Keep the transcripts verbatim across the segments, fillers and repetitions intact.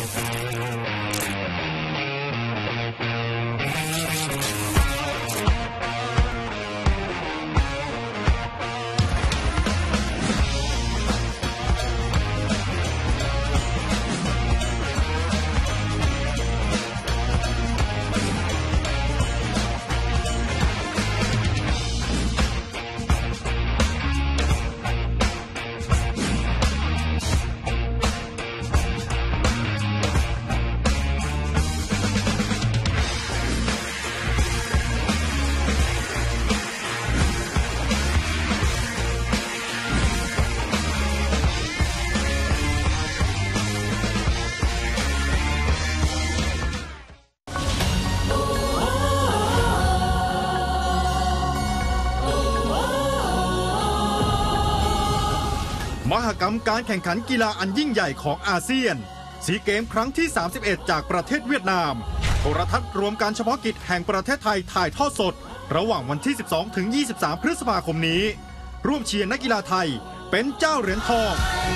มหกรรมการแข่งขันกีฬาอันยิ่งใหญ่ของอาเซียนซีเกมครั้งที่สามสิบเอ็ดจากประเทศเวียดนามโทรทัศน์รวมการเฉพาะกิจแห่งประเทศไทยถ่ายทอดสดระหว่างวันที่สิบสองถึงยี่สิบสามพฤษภาคมนี้ร่วมเชียร์นักกีฬาไทยเป็นเจ้าเหรียญทอง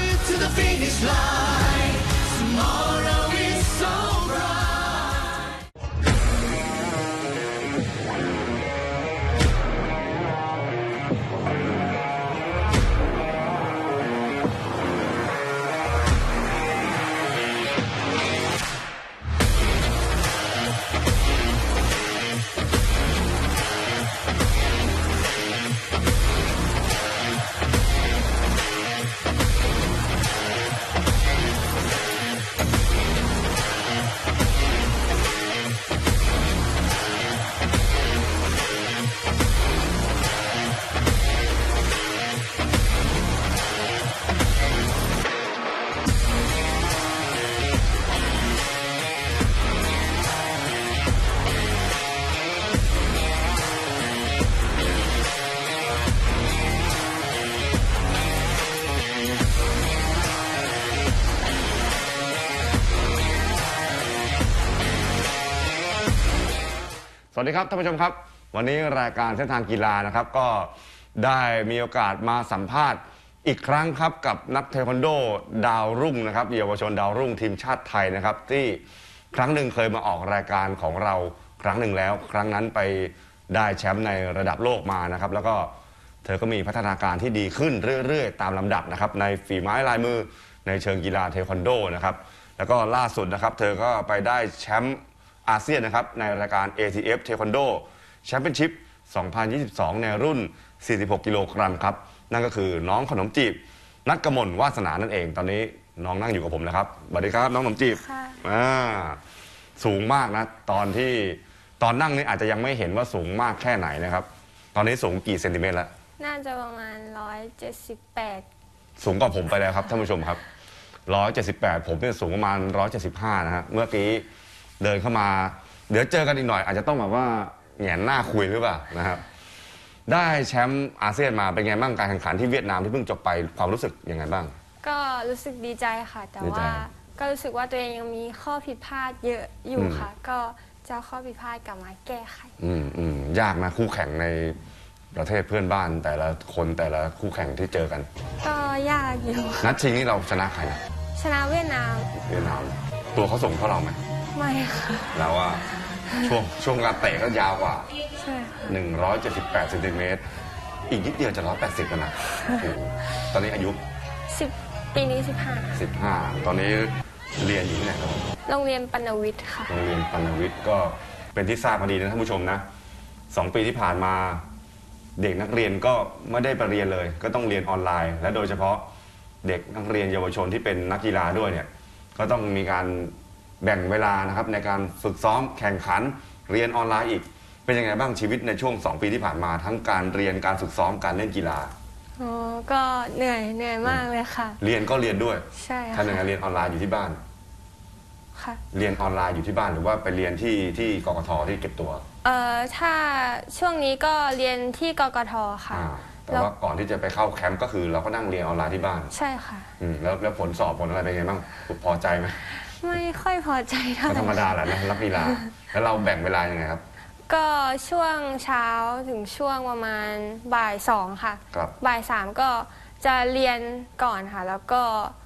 สวัสดีครับท่านผู้ชมครับวันนี้รายการเส้นทางกีฬานะครับก็ได้มีโอกาสมาสัมภาษณ์อีกครั้งครับกับนักเทควันโดดาวรุ่งนะครับเยาวชนดาวรุ่งทีมชาติไทยนะครับที่ครั้งหนึ่งเคยมาออกรายการของเราครั้งหนึ่งแล้วครั้งนั้นไปได้แชมป์ในระดับโลกมานะครับแล้วก็เธอก็มีพัฒนาการที่ดีขึ้นเรื่อยๆตามลำดับนะครับในฝีไม้ลายมือในเชิงกีฬาเทควันโดนะครับแล้วก็ล่าสุดนะครับเธอก็ไปได้แชมป์อาเซียนนะครับในรายการ เอ ที เอฟ Taekwondo Championship สองพันยี่สิบสอง ในรุ่น สี่สิบหก กิโลกรัมครับนั่นก็คือน้องขนมจีบนัทกมลวาสนานั่นเองตอนนี้น้องนั่งอยู่กับผมนะครับสวัสดีครับน้องขนมจีบอ่าสูงมากนะตอนที่ตอนนั่งนี่อาจจะยังไม่เห็นว่าสูงมากแค่ไหนนะครับตอนนี้สูงกี่เซนติเมตรแล้วน่าจะประมาณหนึ่งร้อยเจ็ดสิบแปดสูงกว่าผมไปแล้วครับท่านผู้ชมครับหนึ่งร้อยเจ็ดสิบแปดผมเนี่ยสูงประมาณหนึ่งร้อยเจ็ดสิบห้านะฮะเมื่อกี้เดินเข้ามาเดี๋ยวเจอกันอีกหน่อยอาจจะต้องแบบว่าแหงนหน้าคุยหรือเปล่านะครับได้แชมป์อาเซียนมาเป็นไงบ้างการแข่งขันที่เวียดนามที่เพิ่งจบไปความรู้สึกยังไงบ้างก็รู้สึกดีใจค่ะแต่ว่าก็รู้สึกว่าตัวเองยังมีข้อผิดพลาดเยอะอยู่ค่ะก็จะข้อผิดพลาดกลับมาแก้ไขอืมอืมยากนะคู่แข่งในประเทศเพื่อนบ้านแต่ละคนแต่ละคู่แข่งที่เจอกันก็ยากอยู่นัดชิงนี่เราชนะใครนะชนะเวียดนามเวียดนามตัวเขาส่งเท่าเราไหมไม่ค่ะแล้วว่าช่วงช่วงการเตะก็ยาวกว่าใช่หนึ่งร้อยเจ็ดสิบแปดเซนติเมตรอีกนิดเดียวจะร้อยแปดสิบแล้วนะตอนนี้อายุสิบปีนี้สิบห้าสิบห้าตอนนี้เรียนอยู่ที่ไหนครับโรงเรียนปัณวิทย์ค่ะโรงเรียนปัณวิทย์ก็เป็นที่ทราบมาดีนะท่านผู้ชมนะสองปีที่ผ่านมาเด็กนักเรียนก็ไม่ได้ไปเรียนเลยก็ต้องเรียนออนไลน์และโดยเฉพาะเด็กนักเรียนเยาวชนที่เป็นนักกีฬาด้วยเนี่ยก็ต้องมีการแบ่งเวลานะครับในการฝึกซ้อมแข่งขันเรียนออนไลน์อีกเป็นยังไงบ้างชีวิตในช่วงสองปีที่ผ่านมาทั้งการเรียนการฝึกซ้อมการเล่นกีฬาอ๋อก็เหนื่อยเหนื่อยมากเลยค่ะเรียนก็เรียนด้วยใช่ค่ะทำงานเรียนออนไลน์อยู่ที่บ้านค่ะเรียนออนไลน์อยู่ที่บ้านหรือว่าไปเรียนที่ที่กกทที่เก็บตัวเอ่อถ้าช่วงนี้ก็เรียนที่กกทค่ะแต่ว่าก่อนที่จะไปเข้าแคมป์ก็คือเราก็นั่งเรียนออนไลน์ที่บ้านใช่ค่ะอืมแล้วแล้วผลสอบผลอะไรเป็นไงบ้างพอใจไหมไม่ค่อยพอใจเท่าไหร่ธรรมดาแหละนะรับกีฬาแล้วเราแบ่งเวลายังไงครับก็ช่วงเช้าถึงช่วงประมาณบ่ายสองค่ะบ่ายสามก็จะเรียนก่อนค่ะแล้วก็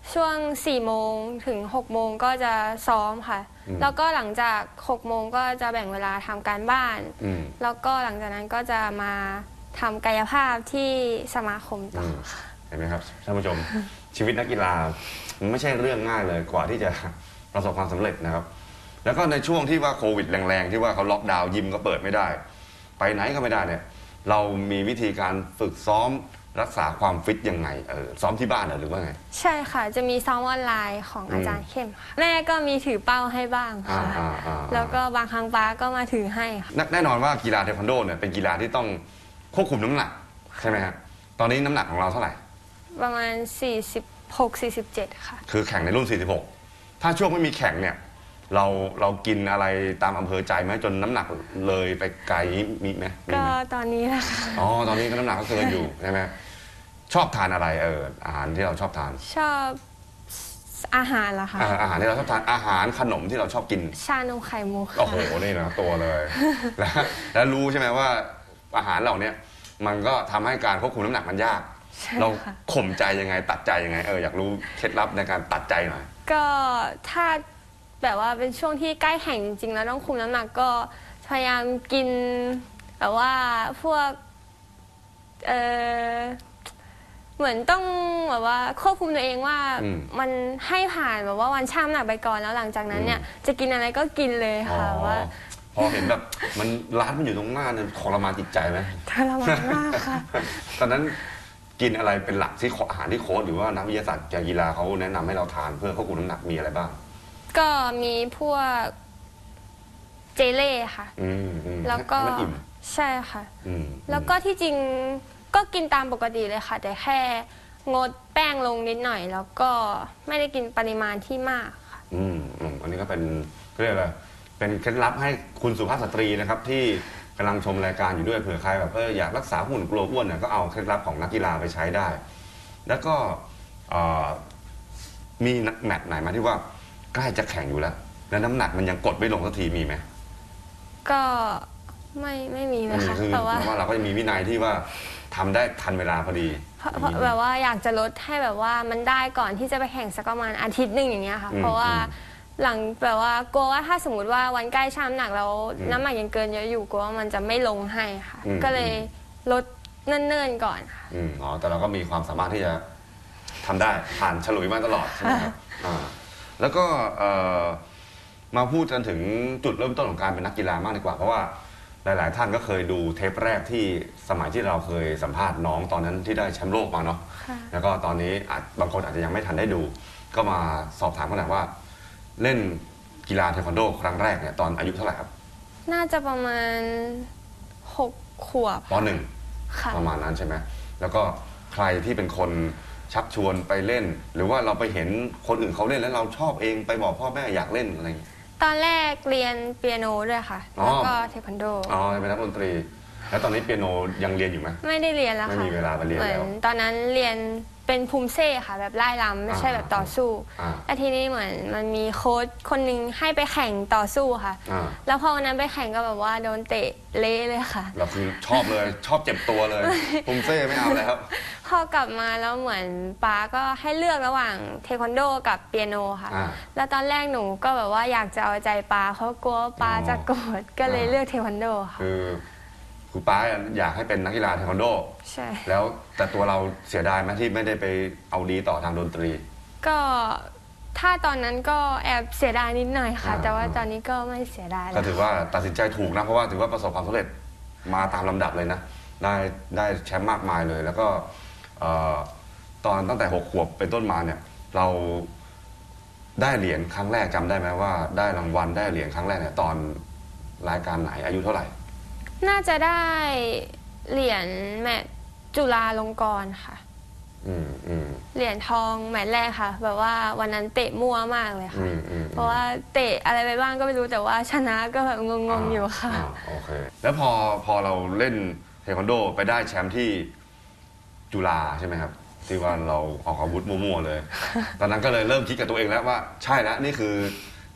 ช่วงสี่โมงถึงหกโมงก็จะซ้อมค่ะอืมแล้วก็หลังจากหกโมงก็จะแบ่งเวลาทำการบ้านอืมแล้วก็หลังจากนั้นก็จะมาทำกายภาพที่สมาคมต่อมค่ะเห็นไหมครับท่านผู้ชม ชีวิตนักกีฬามันไม่ใช่เรื่องง่ายเลยกว่าที่จะประสบความสำเร็จนะครับ แล้วก็ในช่วงที่ว่าโควิดแรงๆที่ว่าเขาล็อกดาวน์ยิมก็เปิดไม่ได้ ไปไหนก็ไม่ได้เนี่ย เรามีวิธีการฝึกซ้อมรักษาความฟิตยังไงเออซ้อมที่บ้านเหรอหรือว่าไงใช่ค่ะ จะมีซ้อมออนไลน์ของอาจารย์เข้มค่ะแม่ก็มีถือเป้าให้บ้างอ่าค่ะอ่าอ่าแล้วก็บางครั้งป้าก็มาถือให้ค่ะแน่แน่นอนว่ากีฬาเทควันโดเนี่ยเป็นกีฬาที่ต้องควบคุมน้ำหนักใช่ไหมครับตอนนี้น้ำหนักของเราเท่าไหร่ประมาณ สี่สิบหก สี่สิบเจ็ด ค่ะคือแข่งในรุ่น สี่สิบหก ถ้าช่วงไม่มีแข่งเนี่ย เราเรากินอะไรตามอำเภอใจไหมจนน้ำหนักเลยไปไกลมีไหมมีก็ไหมตอนนี้แหละค่ะอ๋อ ตอนนี้ก็น้ำหนักก็เกินอยู่ใช่ไหมชอบทานอะไรเอออาหารที่เราชอบทานชอบอาหารเหรอคะอาอาหารที่เราชอบทานอาหารขนมที่เราชอบกินชานมไข่มุกค่ะโอ้โห นี่นะตัวเลย แล้วแล้วรู้ใช่ไหมว่าอาหารเหล่าเนี้ยมันก็ทำให้การควบคุมน้ำหนักมันยากใช่เราค่ะข่มใจยังไง ตัดใจยังไงเอออยากรู้เคล็ดลับในการตัดใจหน่อยก็ถ้าแบบว่าเป็นช่วงที่ใกล้แข่งจริงๆแล้วต้องคุมน้ำหนักก็พยายามกินแบบว่าพวกเออเหมือนต้องแบบว่าควบคุมตัวเองว่าอืมมันให้ผ่านแบบว่าวันชั่งน้ำหนักไปก่อนแล้วหลังจากนั้นเนี่ยจะกินอะไรก็กินเลยค่ะว่าพอเห็นแบบมันร้านมันอยู่ตรงหน้าเนี่ยทรมานจิตใจไหมทรมานมากค่ะตอนนั้นกินอะไรเป็นหลักที่อาหารที่โค้ชหรือว่านักวิทยาศาสตร์กีฬาเขาแนะนำให้เราทานเพื่อควบคุมน้ำหนักมีอะไรบ้างก็มีพวกเจเล่ค่ะอืมอืมแล้วก็ให้มันอิ่มใช่ค่ะอืมแล้วก็ที่จริงก็กินตามปกติเลยค่ะ แต่แค่งดแป้งลงนิดหน่อย แล้วก็ไม่ได้กินปริมาณที่มากค่ะอืมอืมอันนี้ก็เป็นเรียกอะไรเป็นเคล็ดลับให้คุณสุภาพสตรีนะครับที่กำลังชมรายการอยู่ด้วยเผื่อใครแบบเอออยากรักษาหุ่นกลัวอ้วนเนี่ยก็เอาเคล็ดลับของนักกีฬาไปใช้ได้ แล้วก็เอ่อมีแมตช์ไหนมาที่ว่าใกล้จะแข่งอยู่แล้ว แล้วน้ำหนักมันยังกดไม่ลงสักทีมีไหมก็ไม่ไม่มีเลยค่ะคือแต่ว่าหมายว่าเราก็จะมีวินัยที่ว่าทำได้ทันเวลาพอดีเพราะเพราะแบบว่าอยากจะลดให้แบบว่ามันได้ก่อนที่จะไปแข่งสักประมาณอาทิตย์หนึ่งอย่างเงี้ยค่ะอืมเพราะว่าอืมหลังแบบว่ากลัวว่าถ้าสมมติว่าวันใกล้ชั่งน้ำหนักแล้วอืมน้ำหนักยังเกินเยอะอยู่กลัวว่ามันจะไม่ลงให้ค่ะอืมก็เลยลดเนิ่นๆก่อนค่ะอืมอ๋อแต่เราก็มีความสามารถที่จะทำได้ผ่านฉลุยมาตลอดใช่ไหมครับอ่าแล้วก็เอ่อมาพูดกันถึงจุดเริ่มต้นของการเป็นนักกีฬามากดีกว่าเพราะว่าหลาย ๆ ท่านก็เคยดูเทปแรกที่สมัยที่เราเคยสัมภาษณ์น้องตอนนั้นที่ได้แชมป์โลกมาเนาะค่ะแล้วก็ตอนนี้อาจบางคนอาจจะยังไม่ทันได้ดู ก็มาสอบถามกันหน่อยว่า เล่นกีฬาเทควันโดครั้งแรกเนี่ยตอนอายุเท่าไหร่ครับน่าจะประมาณหกขวบปหนึ่งค่ะประมาณนั้นใช่ไหมแล้วก็ใครที่เป็นคนชักชวนไปเล่น หรือว่าเราไปเห็นคนอื่นเขาเล่นแล้วเราชอบเองไปบอกพ่อแม่อยากเล่นอะไรอย่างเงี้ยตอนแรกเรียนเปียโนด้วยค่ะอ๋อแล้วก็เทควันโดอ๋อเป็นนักดนตรี แล้วตอนนี้เปียโนยังเรียนอยู่ไหมไม่ได้เรียนแล้วค่ะไม่มีเวลาไปเรียนเหมืแล้อนวตอนนั้นเรียนเป็นภูมิเซ่ค่ะ แบบไล่ลำไม่ใช่อ่าแบบต่อสู้อ่าแล้วทีนี้เหมือนมันมีโค้ชคนหนึงให้ไปแข่งต่อสู้ค่ะอ่าแล้วพอวันนั้นไปแข่งก็แบบว่าโดนเตะเละเลยค่ะเราคือชอบเลย ชอบเจ็บตัวเลยปุมเซ่ไม่เอาแล้วพอกลับมาแล้วเหมือนป้าก็ให้เลือกระหว่างเทควันโดกับเปียโนค่ะอ่าแล้วตอนแรกหนูก็แบบว่าอยากจะเอาใจป้าเขาะกลัวว่าป้าอ๋อจะโกรธก็เลยอ่าเลือกเทควันโดค่ะคือคุณป้าอยากให้เป็นนักกีฬาเทควันโดใช่แล้วแต่ตัวเราเสียดายไหมที่ไม่ได้ไปเอาดีต่อทางดนตรีก็ถ้าตอนนั้นก็แอบเสียดายนิดหน่อยค่ะอ่าแต่ว่าตอนนี้ก็ไม่เสียดายแล้ก็วถือว่าตัดสินใจถูกนะเพราะว่าถือว่าประสบความสำเร็จมาตามลำดับเลยนะ ได้ได้แชมป์มากมายเลย แล้วก็เอ่อตอนตั้งแต่หกขวบเป็นต้นมาเนี่ย เราได้เหรียญครั้งแรกจำได้ไหมว่าได้รางวัลได้เหรียญครั้งแรกเนี่ยตอนรายการไหนอายุเท่าไหร่น่าจะได้เหรียญแมตช์จุฬาลงกรณ์ค่ะอืมอืมเหรียญทองแมตช์แรกค่ะ แบบว่าวันนั้นเตะมั่วมากเลยอืค่ะมอืมเพราะว่าเตะอะไรไปบ้างก็ไม่รู้แต่ว่าชนะก็แบบงงๆอยู่ค่ะาโอเค แล้วพอพอเราเล่นเทควันโดไปได้แชมป์ที่จุฬาใช่ไหมครับ ที่ว่าเราออกอาวุธมั่วๆเลย ตอนนั้นก็เลยเริ่มคิดกับตัวเองแล้วว่าใช่แล้วนี่คือ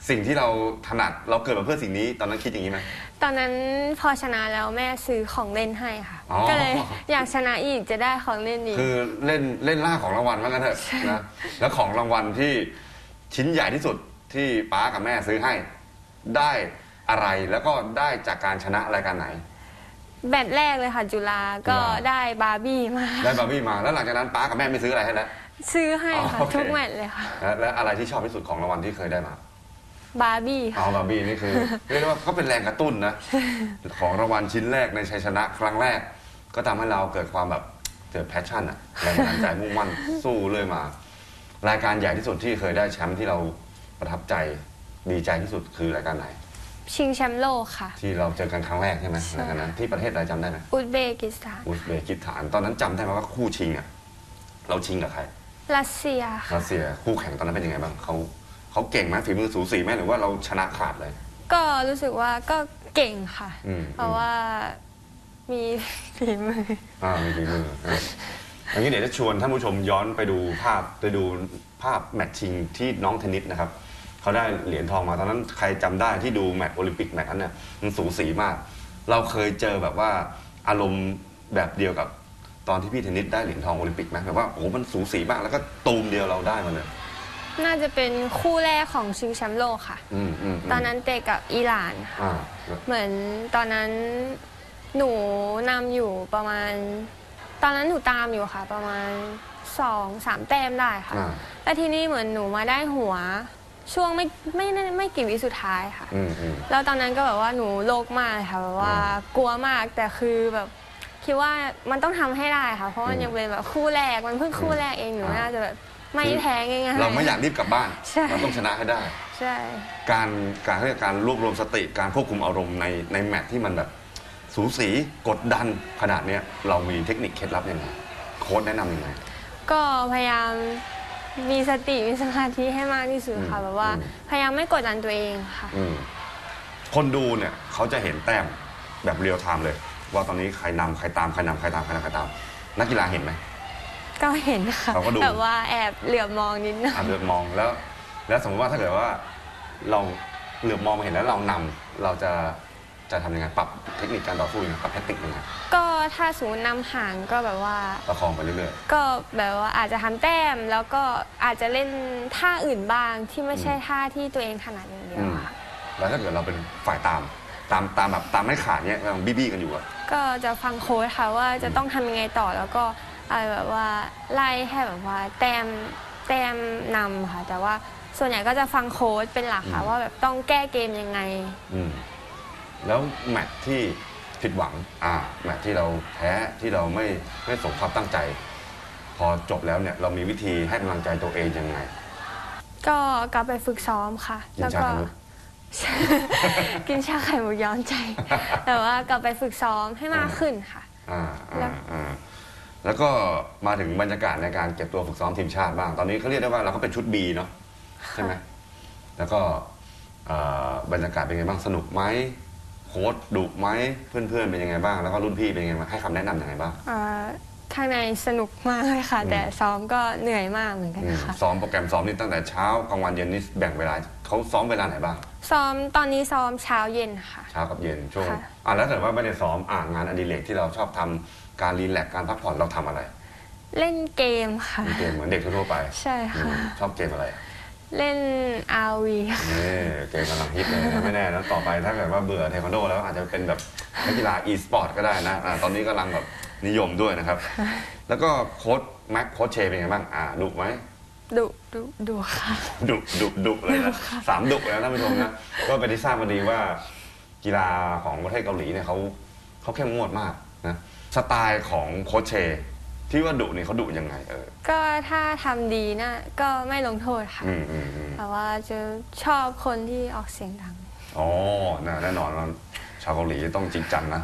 สิ่งที่เราถนัดเราเกิดมาเพื่อสิ่งนี้ตอนนั้นคิดอย่างนี้ไหมตอนนั้นพอชนะแล้วแม่ซื้อของเล่นให้ค่ะอ๋อก็เลยอยากชนะอีกจะได้ของเล่นอีกคือเล่นเล่นล่าของรางวัลว่างั้นเถอะนะแล้วของรางวัลที่ชิ้นใหญ่ที่สุดที่ป๊ากับแม่ซื้อให้ได้อะไรแล้วก็ได้จากการชนะรายการไหนแบตแรกเลยค่ะจุฬาก็ได้บาร์บี้มาได้บาร์บี้มาแล้วหลังจากนั้นป๊ากับแม่ไม่ซื้ออะไรให้แล้วซื้อให้ค่ะทุกแมตช์เลยค่ะและอะไรที่ชอบที่สุดของรางวัลที่เคยได้มาบาร์บี้อ๋อบาร์บี้นี่คือเรียกว่าก็เป็นแรงกระตุ้นนะของรางวัลชิ้นแรกในชัยชนะครั้งแรกก็ทำให้เราเกิดความแบบเกิดแพชชั่นอะแรงบันดาลใจมุ่งมั่นสู้เลยมารายการใหญ่ที่สุดที่เคยได้แชมป์ที่เราประทับใจดีใจที่สุดคือรายการไหนชิงแชมป์โลกค่ะที่เราเจอกันครั้งแรกใช่ไหมรายการนั้นที่ประเทศอะไรจำได้ไหมอุซเบกิสถานอุซเบกิสถานตอนนั้นจำได้ไหมว่าคู่ชิงอะเราชิงกับใครรัสเซียรัสเซียคู่แข่งตอนนั้นเป็นยังไงบ้างเขาเขาเก่งไหมฝีมือสูสีไหมหรือว่าเราชนะขาดเลยก็รู้สึกว่าก็เก่งค่ะเพราะว่ามีฝีมืออ่ามีฝีมืออย่างนี้เดี๋ยวจะชวนท่านผู้ชมย้อนไปดูภาพไปดูภาพแมตช์ชิงที่น้องเทนนิสนะครับเขาได้เหรียญทองมาตอนนั้นใครจำได้ที่ดูแมตช์โอลิมปิกแมตช์นั้นเนี่ยมันสูสีมากเราเคยเจอแบบว่าอารมณ์แบบเดียวกับตอนที่พี่เทนนิสได้เหรียญทองโอลิมปิกไหมแบบว่าโอ้โหมันสูสีมากแล้วก็ตูมเดียวเราได้มาเลยน่าจะเป็นคู่แรกของชิงแชมป์โลกค่ะตอนนั้นเตะกับอิหร่านค่ะเหมือนตอนนั้นหนูนำอยู่ประมาณตอนนั้นหนูตามอยู่ค่ะประมาณสองสามแต้มได้ค่ะแล้วทีนี้เหมือนหนูมาได้หัวช่วงไม่ไม่ไม่กี่วิสุดท้ายค่ะแล้วตอนนั้นก็แบบว่าหนูโลกมากเลยค่ะแบบว่ากลัวมากแต่คือแบบคิดว่ามันต้องทำให้ได้ค่ะเพราะมันยังเป็นแบบคู่แรกมันเพิ่งคู่แรกเองหนูน่าจะแบบไม่แพ้ง่ายๆเราไม่อยากรีบกลับบ้านเราต้องชนะให้ได้ใช่การการเรียกการรวบรวมสติการควบคุมอารมณ์ในในแมตช์ที่มันแบบสูสีกดดันขนาดนี้เรามีเทคนิคเคล็ดลับยังไงโค้ชแนะนำยังไงก็พยายามมีสติมีสมาธิให้มากที่สุดค่ะแบบว่าพยายามไม่กดดันตัวเองค่ะคนดูเนี่ยเขาจะเห็นแต้มแบบเรียลไทม์เลยว่าตอนนี้ใครนำใครตามใครนำใครตามใครนำใครตามนักกีฬาเห็นไหมก็เห็นค่ะแต่ว่าแอบเหลือบมองนิดนึงเหลือบมองแล้วแล้วสมมติว่าถ้าเกิดว่าเราเหลือบมองมาเห็นแล้วเรานำเราจะจะทำยังไงปรับเทคนิคการต่อสู้ยังไงปรับแทคติกยังไงก็ถ้าสมมตินำห่างก็แบบว่าประคองไปเรื่อยๆก็แบบว่าอาจจะทำแต้มแล้วก็อาจจะเล่นท่าอื่นบ้างที่ไม่ใช่ท่าที่ตัวเองถนัดอย่างเดียวค่ะแล้วถ้าเกิดเราเป็นฝ่ายตามตามตามแบบตามไม่ขาดเนี้ยเราบี้บี้กันอยู่อะก็จะฟังโค้ชค่ะว่าจะต้องทำยังไงต่อแล้วก็อะไรแบบว่าไล่ให้แบบว่าแต้มแต้มนำค่ะแต่ว่าส่วนใหญ่ก็จะฟังโค้ชเป็นหลักค่ะว่าแบบต้องแก้เกมยังไงแล้วแมตช์ที่ผิดหวังอ่าแมตช์ที่เราแพ้ที่เราไม่ไม่สมความตั้งใจพอจบแล้วเนี่ยเรามีวิธีให้กำลังใจตัวเองยังไงก็กลับไปฝึกซ้อมค่ะแล้วก็กินชาไข่มุกย้อนใจแต่ว่ากลับไปฝึกซ้อมให้มากขึ้นค่ะอ่าอ่าแล้วก็มาถึงบรรยากาศในการเก็บตัวฝึกซ้อมทีมชาติบ้างตอนนี้เขาเรียกได้ว่าเราก็เป็นชุด B เนาะใช่ไหมแล้วก็บรรยากาศเป็นไงบ้างสนุกไหมโค้ชดุไหมเพื่อนๆเป็นยังไงบ้างแล้วก็รุ่นพี่เป็นยังไงบ้างให้คำแนะนำยังไงบ้างข้างในสนุกมากเลยค่ะแต่ซ้อมก็เหนื่อยมากเหมือนกันค่ะซ้อมโปรแกรมซ้อมนี่ตั้งแต่เช้ากลางวันเย็นนี่แบ่งเวลาเขาซ้อมเวลาไหนบ้างซ้อมตอนนี้ซ้อมเช้าเย็นค่ะเช้ากับเย็นช่วงอ่ะแล้วแต่ว่าไม่ได้ซ้อมอ่างานอดิเรกที่เราชอบทำการรีแลกซ์การพักผ่อนเราทำอะไรเล่นเกมค่ะเล่นเกมเหมือนเด็กทั่วไปใช่ค่ะชอบเกมอะไรเล่น อาร์ วีนี่เกมกำลังฮิตเลยไม่แน่แล้วต่อไปถ้าเกิดว่าเบื่อเทควันโดแล้วอาจจะเป็นแบบนักกีฬาอีสปอร์ตก็ได้นะตอนนี้กำลังแบบนิยมด้วยนะครับแล้วก็โค้ชแม็กโค้ชเชเป็นไงบ้างอ่าดุไหมดุดุดุค่ะดุดุดุเลยนะสามดุแล้วท่านผู้ชมนะก็เป็นที่ทราบมาดีว่ากีฬาของประเทศเกาหลีเนี่ยเขาเขาเข้มงวดมากนะสไตล์ของโค้ชเชที่ว่าดุนี่เขาดุยังไงเออก็ถ้าทำดีนะก็ไม่ลงโทษค่ะแต่ว่าจะชอบคนที่ออกเสียงดังอ๋อแน่นอนว่าชาวเกาหลีต้องจริงจังนะ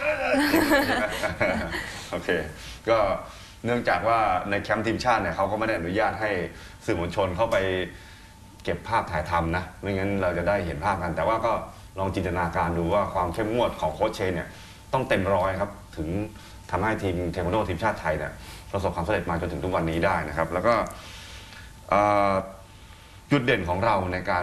โอเคก็เนื่องจากว่าในแคมป์ทีมชาติเนี่ยเขาก็ไม่ได้อนุญาตให้สื่อมวลชนเข้าไปเก็บภาพถ่ายทำนะไม่งั้นเราจะได้เห็นภาพกันแต่ว่าก็ลองจินตนาการดูว่าความเข้มงวดของโค้ชเชเนี่ยต้องเต็มร้อยครับถึงทำให้ทีมเทควันโดทีมชาติไทยเนี่ยประสบความสำเร็จมาจนถึงทุกวันนี้ได้นะครับแล้วก็จุดเด่นของเราในการ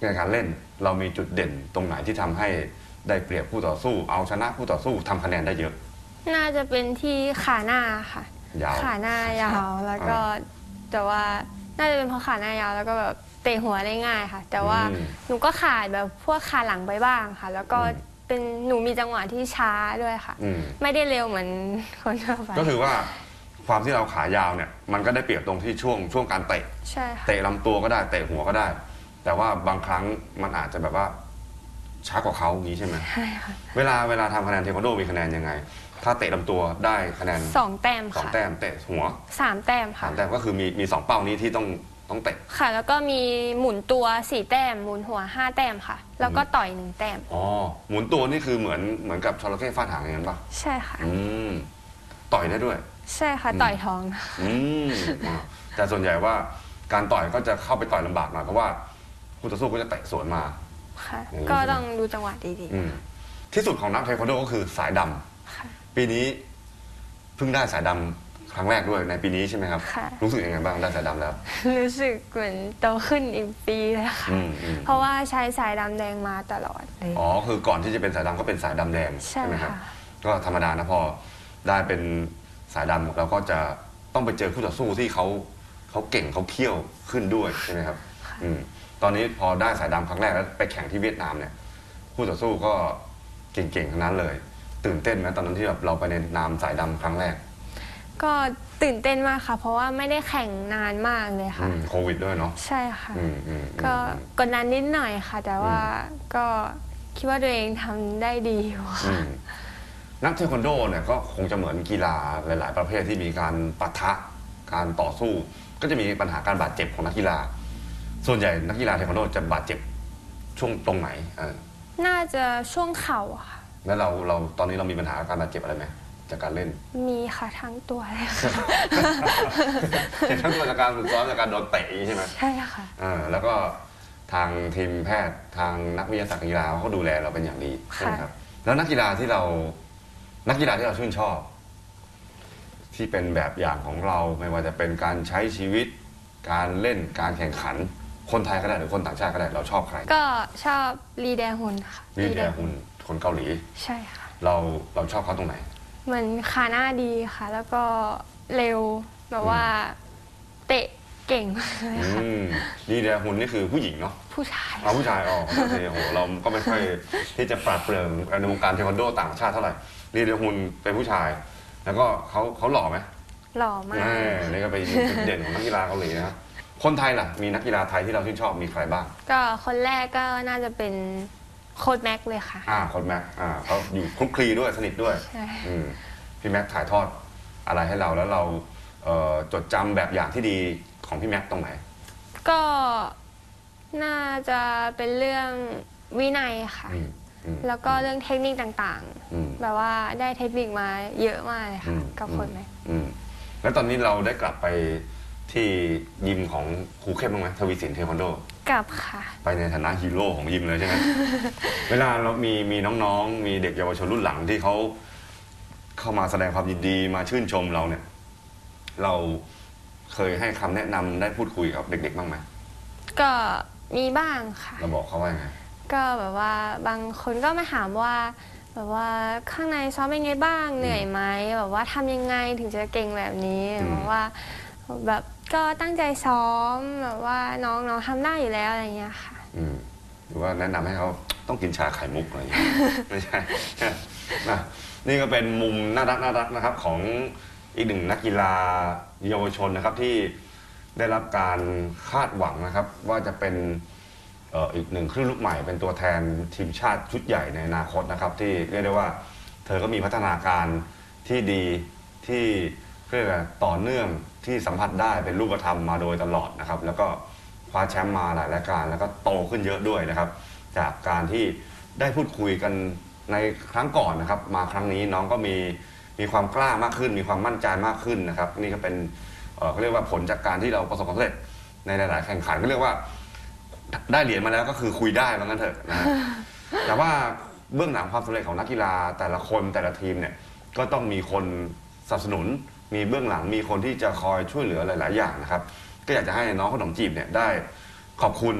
ในการเล่นเรามีจุดเด่นตรงไหนที่ทำให้ได้เปรียบคู่ต่อสู้ เอาชนะคู่ต่อสู้ทำคะแนนได้เยอะน่าจะเป็นที่ขาหน้าค่ะยาวขาหน้ายาวแล้วก็แต่ว่าน่าจะเป็นเพราะขาหน้ายาวแล้วก็แบบเตะหัวได้ง่ายค่ะ แต่ว่าอืมหนูก็ขาดแบบพวกขาหลังไปบ้างค่ะ แล้วก็อืมเป็นหนูมีจังหวะที่ช้าด้วยค่ะอืมไม่ได้เร็วเหมือนคนทั่วไปก็คือว่าความที่เราขายาวเนี่ยมันก็ได้เปรียบตรงที่ช่วงช่วงการเตะใช่ค่ะเตะลำตัวก็ได้เตะหัวก็ได้ แต่ว่าบางครั้งมันอาจจะแบบว่าช้ากว่าเขาอย่างนี้ใช่ไหมใช่ค่ะเวลาเวลาทำคะแนนเทควันโดมีคะแนนยังไง ถ้าเตะลำตัวได้คะแนนสองแต้มสองค่ะแต้มเตะหัวสามแต้มสาค่ะมแต้มก็คือมีมีสองเป้านี้ที่ต้องต้องเตะค่ะ แล้วก็มีหมุนตัวสี่แต้มหมุนหัวห้าแต้มค่ะ แล้วก็ต่อยหนึ่งแต้มอ๋อหมุนตัวนี่คือเหมือนเหมือนกับจระเข้ฟาดหางอย่างนั้นปะใช่ค่ะอืมต่อยได้ด้วยใช่ค่ะ ต่อยท้องอืมอ่าแต่ส่วนใหญ่ว่าการต่อยก็จะเข้าไปต่อยลำบากหน่อยเพราะว่าคู่ต่อสู้ก็จะเตะสวนมาค่ะอย่างนี้ก็ต้องดูจังหวะดีอืมที่สุดของนักเทควันโดก็คือสายดำๆค่ะปีนี้เพิ่งได้สายดำครั้งแรกด้วยในปีนี้ใช่ไหมครับค่ะรู้สึกยังไงบ้างได้สายดำแล้วรู้สึกเหมือนโตขึ้นอีกปีเลยค่ะอืมอืมเพราะว่าใช้สายดำแดงมาตลอดเลยอ๋อคือก่อนที่จะเป็นสายดำก็เป็นสายดำแดงใช่ไหมครับค่ะก็ธรรมดานะพอได้เป็นสายดำเราก็จะต้องไปเจอคู่ต่อสู้ที่เขาเขาเก่งเขาเขี้ยวขึ้นด้วยใช่ไหมครับอืมตอนนี้พอได้สายดำครั้งแรกแล้วไปแข่งที่เวียดนามเนี่ยคู่ต่อสู้ก็เก่งๆทั้งนั้นเลย ตื่นเต้นไหมตอนนั้นที่แบบเราไปในนามสายดำครั้งแรกก็ตื่นเต้นมากค่ะ เพราะว่าไม่ได้แข่งนานมากเลยอืค่ะมโควิดด้วยเนาะใช่ค่ะอืมอืมอืมก็กดดันนิดหน่อยค่ะ แต่ว่าก็คิดว่าตัวเองทำได้ดีอยู่อืค่ะมนักเทควันโดเนี่ยก็คงจะเหมือนกีฬาหลาย ๆ ประเภทที่มีการปะทะการต่อสู้ ก็จะมีปัญหาการบาดเจ็บของนักกีฬา ส่วนใหญ่นักกีฬาเทควันโดจะบาดเจ็บช่วงตรงไหนเออน่าจะช่วงเข่าอะค่ะแล้วเราเราตอนนี้เรามีปัญหาการบาดเจ็บอะไรไหมจากการเล่นมีค่ะทั้งตัวเลยค่ะทั้งตัวจากการฝึกซ้อมจากการโดนเตะอย่างนี้ใช่ไหมใช่ค่ะเออแล้วก็ทางทีมแพทย์ทางนักวิทยาศาสตร์การกีฬาเขาก็ดูแลเราเป็นอย่างดีใช่ไหมครับ แล้วนักกีฬาที่เรานักกีฬาที่เราชื่นชอบ ที่เป็นแบบอย่างของเราไม่ว่าจะเป็นการใช้ชีวิต การเล่นการแข่งขัน คนไทยก็ได้หรือคนต่างชาติก็ได้เราชอบใครก็ชอบลีแดฮุนค่ะนี่แดหุ่นคนเกาหลีใช่ค่ะเราเราชอบเขาตรงไหนเหมือนขาหน้าดีค่ะ แล้วก็เร็วแบบว่าเตะเก่งมากเลยอืค่ะมนี่แดหุ่นนี่คือผู้หญิงเนาะผู้ชายเอาผู้ชายอ๋อโอเคโอ้โหเราก็ไม่ค่อยที่จะปราดเปรื่องในวงการเทควันโดต่างชาติเท่าไหร่ลีเดฮุนเป็นผู้ชาย แล้วก็เขาเขาหล่อไหมหล่อมากแน่นี่ก็เป็นจุดเด่นของนักกีฬาเกาหลีนะครับคนไทยล่ะมีนักกีฬาไทยที่เราชื่นชอบมีใครบ้างก็คนแรกก็น่าจะเป็นโค้ดแม็กเลยค่ะอ่าคนแม็กอ่าเขาอยู่คลุกคลีด้วยสนิทด้วยใช่อืมพี่แม็กถ่ายทอดอะไรให้เราแล้วเราเอ่อจดจำแบบอย่างที่ดีของพี่แม็กตรงไหนก็น่าจะเป็นเรื่องวินัยค่ะอืมอืมแล้วก็เรื่องเทคนิคต่างอืมๆ แบบว่าได้เทคนิคมาเยอะมากเลยอืค่ะมกับโค้ดแม็กอืมแล้วตอนนี้เราได้กลับไปที่ยิมของครูเข้มบ้างไหมทวีสินเทควันโดกับค่ะไปในฐานะฮีโร่ของยิมเลยใช่ไหม เวลาเรามีมีน้องๆ มีเด็กเยาวชนรุ่นหลังที่เขาเข้ามาแสดงความยินดีมาชื่นชมเราเนี่ย เราเคยให้คำแนะนำได้พูดคุยกับเด็กๆบ้างไหมก็มีบ้างค่ะเราบอกเขาว่าไงก็แบบว่าบางคนก็มาถามว่า แบบว่าข้างในซ้อมเป็นไงบ้างเหนื่อยไหมแบบว่าทำยังไงถึงจะเก่งแบบนี้อืมแบบว่าแบบก็ตั้งใจซ้อมแบบว่าน้องน้องทำได้อยู่แล้วอะไรเงี้ยค่ะอืมหรือว่าแนะนำให้เขาต้องกินชาไข่มุกอะไรอย่างเงี้ย ไม่ใช่ นะนี่ก็เป็นมุมน่ารักน่ารักนะครับ ของอีกหนึ่งนักกีฬาเยาวชนนะครับที่ได้รับการคาดหวังนะครับ ว่าจะเป็นเอ่ออีกหนึ่งคลื่นลูกใหม่เป็นตัวแทนทีมชาติชุดใหญ่ในอนาคตนะครับ ที่เรียกได้ว่า เธอก็มีพัฒนาการที่ดีที่เรียกว่าต่อเนื่องที่สัมผัสได้เป็นรูปธรรมมาโดยตลอดนะครับ แล้วก็คว้าแชมป์มาหลายรายการแล้วก็โตขึ้นเยอะด้วยนะครับ จากการที่ได้พูดคุยกันในครั้งก่อนนะครับ มาครั้งนี้น้องก็มีมีความกล้ามากขึ้น มีความมั่นใจมากขึ้นนะครับ นี่ก็เป็นเอ่อเขาเรียกว่าผลจากการที่เราประสบความสำเร็จในหลาย ๆ แข่งขันก็เรียกว่าได้เหรียญมาแล้วก็คือคุยได้ว่างั้นเถอะนะฮะ แต่ว่าเบื้องหลังความสำเร็จของนักกีฬาแต่ละคนแต่ละทีมเนี่ยก็ต้องมีคนสนับสนุน มีเบื้องหลังมีคนที่จะคอยช่วยเหลือหลาย ๆ อย่างนะครับ ก็อยากจะให้น้องขนมจีบเนี่ยได้ขอบคุณ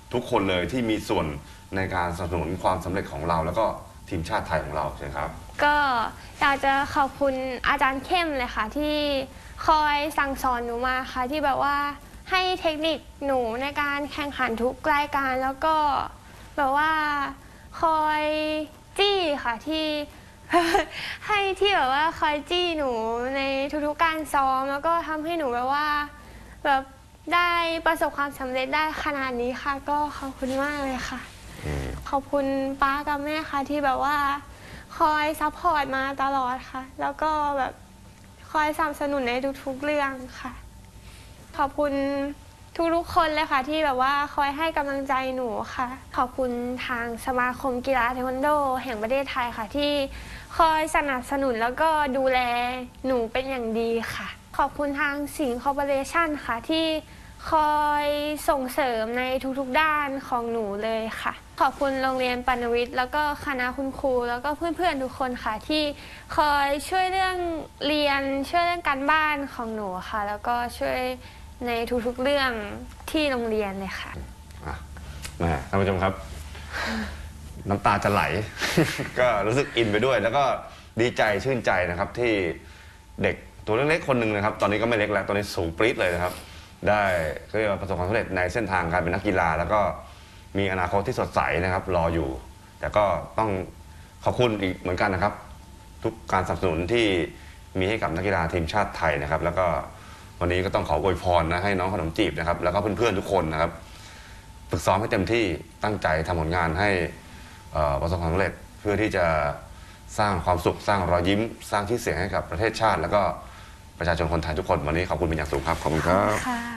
ทุกคนเลยที่มีส่วนในการสนับสนุนความสำเร็จของเราแล้วก็ทีมชาติไทยของเราใช่ครับก็อยากจะขอบคุณอาจารย์เข้มเลยค่ะที่คอยสั่งสอนหนูมาค่ะที่แบบว่าให้เทคนิคหนูในการแข่งขันทุกรายการแล้วก็แบบว่าคอยจี้ค่ะที่ ให้ที่แบบว่าคอยจี้หนูในทุกๆการซ้อมแล้วก็ทำให้หนูแบบว่าแบบได้ประสบความสำเร็จได้ขนาดนี้ค่ะก็ขอบคุณมากเลยค่ะขอบคุณป้ากับแม่ค่ะที่แบบว่าคอยซัพพอร์ตมาตลอดค่ะแล้วก็แบบคอยสนับสนุนในทุกๆเรื่องค่ะขอบคุณทุกๆคนเลยค่ะที่แบบว่าคอยให้กำลังใจหนูค่ะขอบคุณทางสมาคมกีฬาเทควันโดแห่งประเทศไทยค่ะที่คอยสนับสนุนแล้วก็ดูแลหนูเป็นอย่างดีค่ะขอบคุณทางสิงห์คอร์ปอเรชั่นค่ะที่คอยส่งเสริมในทุกๆด้านของหนูเลยค่ะขอบคุณโรงเรียนปานวิทย์แล้วก็คณะคุณครูแล้วก็เพื่อนๆทุกคนค่ะที่คอยช่วยเรื่องเรียนช่วยเรื่องการบ้านของหนูค่ะแล้วก็ช่วยในทุกๆเรื่องที่โรงเรียนเลยค่ะแม่ท่านผู้ชมครับ น้ำตาจะไหล ก็รู้สึกอินไปด้วยแล้วก็ดีใจชื่นใจนะครับที่เด็กตัวเล็กๆคนหนึ่งนะครับตอนนี้ก็ไม่เล็กแล้วตอนนี้สูงปรี๊ดเลยนะครับได้เรียกว่าประสบความสำเร็จในเส้นทางการเป็นนักกีฬาแล้วก็มีอนาคตที่สดใสนะครับรออยู่ แต่ก็ต้องขอบคุณอีกเหมือนกันนะครับทุกการสนับสนุนที่มีให้กับนักกีฬาทีมชาติไทยนะครับแล้วก็วันนี้ก็ต้องขออวยพรนะให้น้องขนมจีบนะครับแล้วก็เพื่อนๆทุกคนนะครับฝึกซ้อมให้เต็มที่ตั้งใจทำผลงานให้ประสบความสำเร็จเพื่อที่จะสร้างความสุขสร้างรอยยิ้มสร้างชื่อเสียงให้กับประเทศชาติแล้วก็ประชาชนคนไทยทุกคนวันนี้ขอบคุณเป็นอย่างสูงครับขอบคุณครับ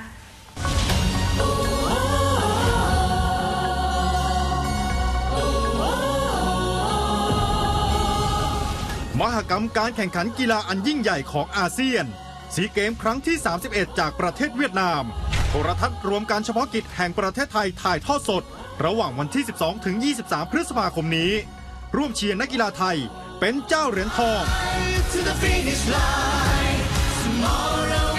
มหกรรมการแข่งขันกีฬาอันยิ่งใหญ่ของอาเซียนซีเกมครั้งที่ สามสิบเอ็ด จากประเทศเวียดนามโทรทัศน์รวมการเฉพาะกิจแห่งประเทศไทยถ่ายทอดสดระหว่างวันที่ สิบสองถึงยี่สิบสาม พฤษภาคมนี้ร่วมเชียร์นักกีฬาไทยเป็นเจ้าเหรียญทอง